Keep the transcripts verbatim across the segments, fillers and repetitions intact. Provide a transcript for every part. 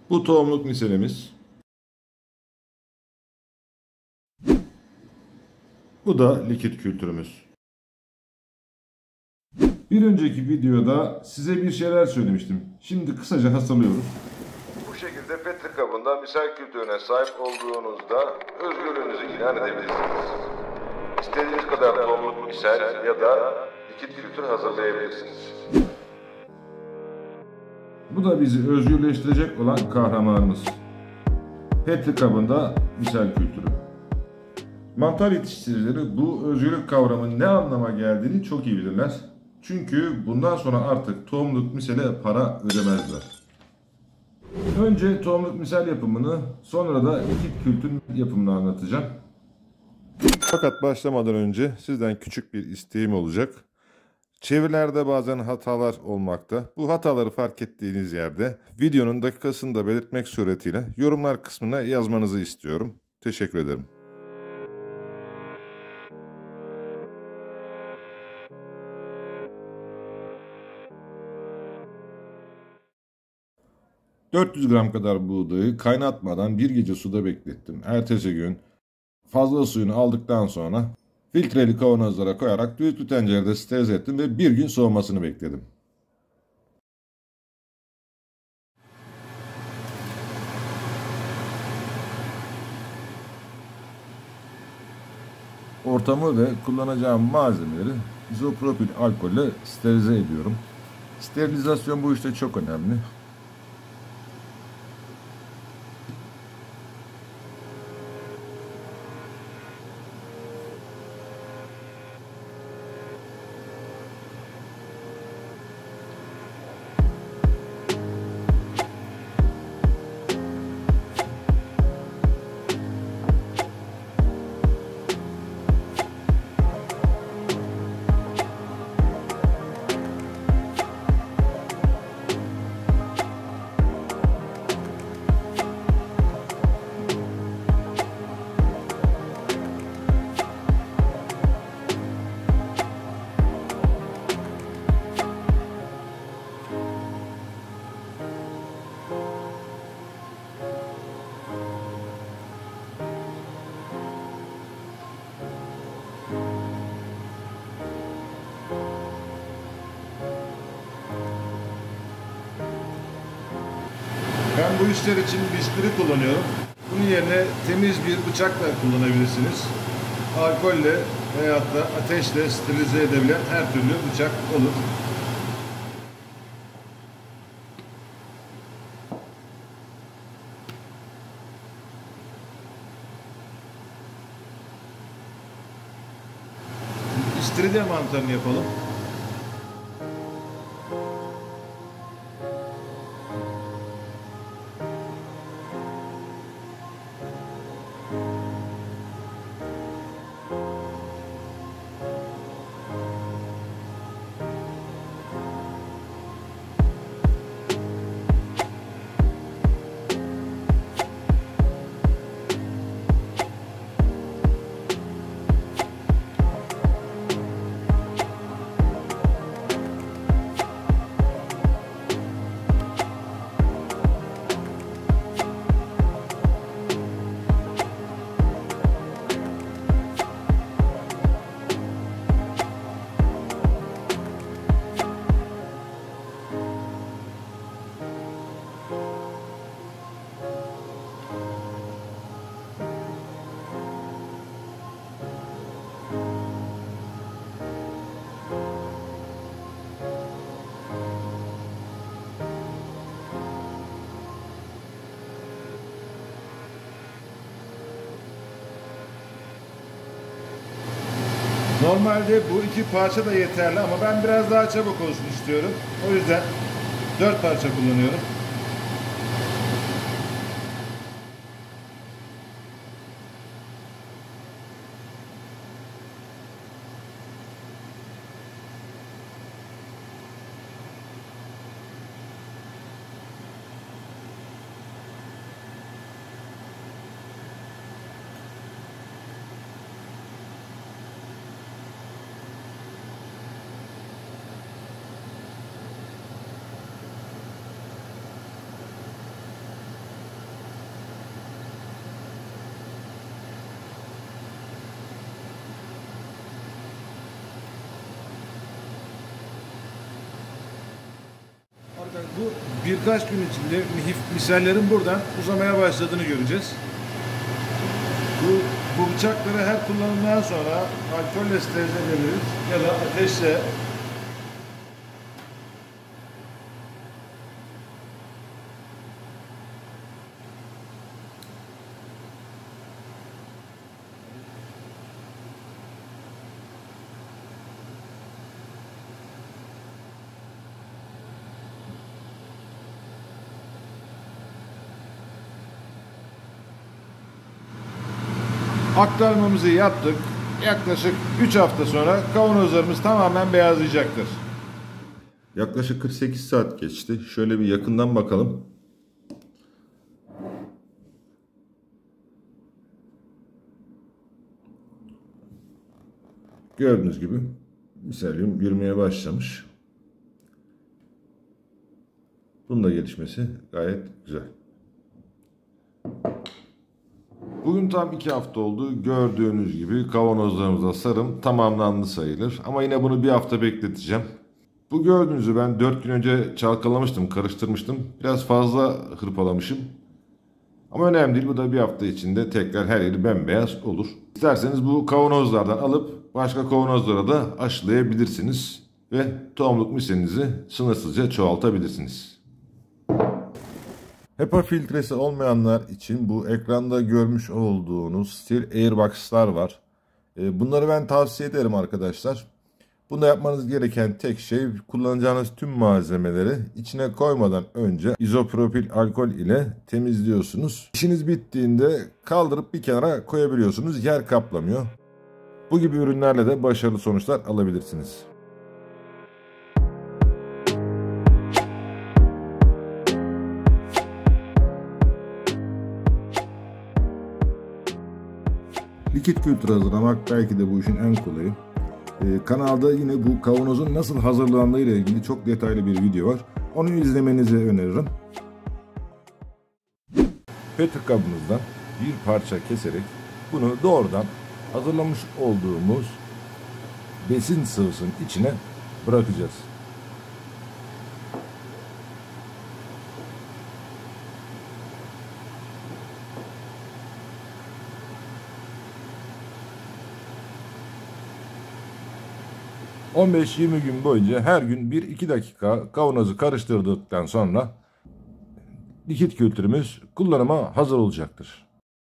Bu tohumluk miselimiz. Bu da likit kültürümüz. Bir önceki videoda size bir şeyler söylemiştim. Şimdi kısaca hatırlıyoruz. Bu şekilde petri kabında misal kültürüne sahip olduğunuzda özgürlüğünüzü ilan edebilirsiniz. İstediğiniz kadar tohumluk misal ya da likit kültür hazırlayabilirsiniz. Bu da bizi özgürleştirecek olan kahramanımız. Petri kabında misal kültürü. Mantar yetiştiricileri bu özgürlük kavramının ne anlama geldiğini çok iyi bilirler. Çünkü bundan sonra artık tohumluk misale para ödemezler. Önce tohumluk misal yapımını, sonra da likit kültür yapımını anlatacağım. Fakat başlamadan önce sizden küçük bir isteğim olacak. Çevirilerde bazen hatalar olmakta. Bu hataları fark ettiğiniz yerde videonun dakikasını da belirtmek suretiyle yorumlar kısmına yazmanızı istiyorum. Teşekkür ederim. dört yüz gram kadar buğdayı kaynatmadan bir gece suda beklettim. Ertesi gün fazla suyunu aldıktan sonra filtreli kavanozlara koyarak düdüklü tencerede sterilize ettim ve bir gün soğumasını bekledim. Ortamı ve kullanacağım malzemeleri izopropil alkolle sterilize ediyorum. Sterilizasyon bu işte çok önemli. Ben bu işler için bisküvi kullanıyorum. Bunun yerine temiz bir bıçakla kullanabilirsiniz. Alkolle veyahut da ateşle sterilize edebilen her türlü bıçak olur. İstiridye mantarını yapalım. Normalde bu iki parça da yeterli ama ben biraz daha çabuk olsun istiyorum. O yüzden dört parça kullanıyorum. Bu birkaç gün içinde misallerin buradan uzamaya başladığını göreceğiz. Bu, bu bıçakları her kullanımdan sonra alkolle sterilize edebiliriz ya da ateşle. Aktarmamızı yaptık. Yaklaşık üç hafta sonra kavanozlarımız tamamen beyazlayacaktır. Yaklaşık kırk sekiz saat geçti. Şöyle bir yakından bakalım. Gördüğünüz gibi miselyum yürümeye başlamış. Bunun da gelişmesi gayet güzel. Bugün tam iki hafta oldu. Gördüğünüz gibi kavanozlarımızda sarım tamamlandı sayılır. Ama yine bunu bir hafta bekleteceğim. Bu gördüğünüzü ben dört gün önce çalkalamıştım, karıştırmıştım. Biraz fazla hırpalamışım. Ama önemli değil. Bu da bir hafta içinde tekrar her yeri bembeyaz olur. İsterseniz bu kavanozlardan alıp başka kavanozlara da aşılayabilirsiniz. Ve tohumluk miselinizi sınırsızca çoğaltabilirsiniz. HEPA filtresi olmayanlar için bu ekranda görmüş olduğunuz stil airbox'lar var. Bunları ben tavsiye ederim arkadaşlar. Bunda yapmanız gereken tek şey kullanacağınız tüm malzemeleri içine koymadan önce izopropil alkol ile temizliyorsunuz. İşiniz bittiğinde kaldırıp bir kenara koyabiliyorsunuz. Yer kaplamıyor. Bu gibi ürünlerle de başarılı sonuçlar alabilirsiniz. Likit kültürü hazırlamak belki de bu işin en kolayı. Ee, kanalda yine bu kavanozun nasıl hazırlandığı ile ilgili çok detaylı bir video var. Onu izlemenizi öneririm. Petri kabımızdan bir parça keserek bunu doğrudan hazırlamış olduğumuz besin sıvısının içine bırakacağız. on beş yirmi gün boyunca her gün bir iki dakika kavanozu karıştırdıktan sonra likit kültürümüz kullanıma hazır olacaktır.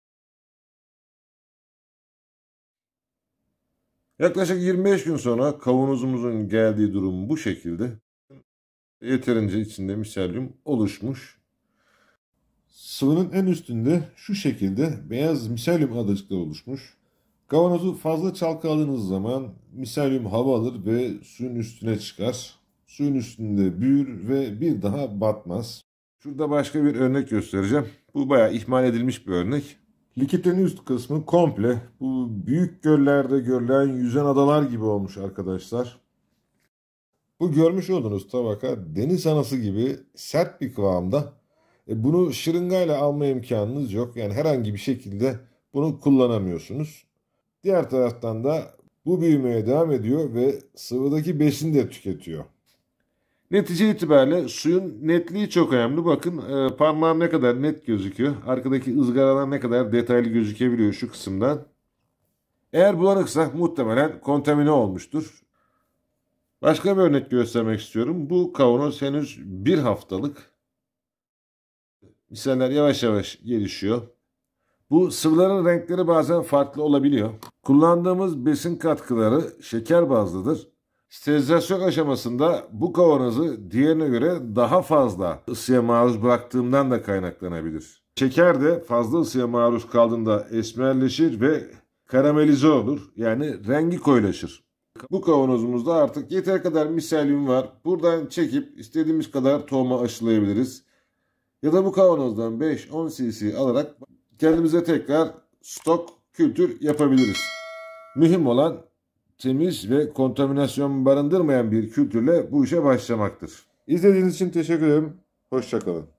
Yaklaşık yirmi beş gün sonra kavanozumuzun geldiği durum bu şekilde. Yeterince içinde miselyum oluşmuş. Sıvının en üstünde şu şekilde beyaz miselyum adacıklar oluşmuş. Kavanozu fazla çalkaladığınız zaman miselyum hava alır ve suyun üstüne çıkar. Suyun üstünde büyür ve bir daha batmaz. Şurada başka bir örnek göstereceğim. Bu bayağı ihmal edilmiş bir örnek. Likitlerin üst kısmı komple bu büyük göllerde görülen yüzen adalar gibi olmuş arkadaşlar. Bu görmüş olduğunuz tabaka deniz anası gibi sert bir kıvamda. E bunu şırıngayla alma imkanınız yok. Yani herhangi bir şekilde bunu kullanamıyorsunuz. Diğer taraftan da bu büyümeye devam ediyor ve sıvıdaki besini de tüketiyor. Netice itibariyle suyun netliği çok önemli. Bakın e, parmağım ne kadar net gözüküyor. Arkadaki ızgaralar ne kadar detaylı gözükebiliyor şu kısımdan. Eğer bulanıksa muhtemelen kontamine olmuştur. Başka bir örnek göstermek istiyorum. Bu kavanoz henüz bir haftalık. Misaller yavaş yavaş gelişiyor. Bu sıvıların renkleri bazen farklı olabiliyor. Kullandığımız besin katkıları şeker bazlıdır. Sterilizasyon aşamasında bu kavanozu diğerine göre daha fazla ısıya maruz bıraktığımdan da kaynaklanabilir. Şeker de fazla ısıya maruz kaldığında esmerleşir ve karamelize olur. Yani rengi koyulaşır. Bu kavanozumuzda artık yeter kadar miselyum var. Buradan çekip istediğimiz kadar tohuma aşılayabiliriz. Ya da bu kavanozdan beş on cc alarak kendimize tekrar stok kültür yapabiliriz. Mühim olan temiz ve kontaminasyon barındırmayan bir kültürle bu işe başlamaktır. İzlediğiniz için teşekkür ederim. Hoşça kalın.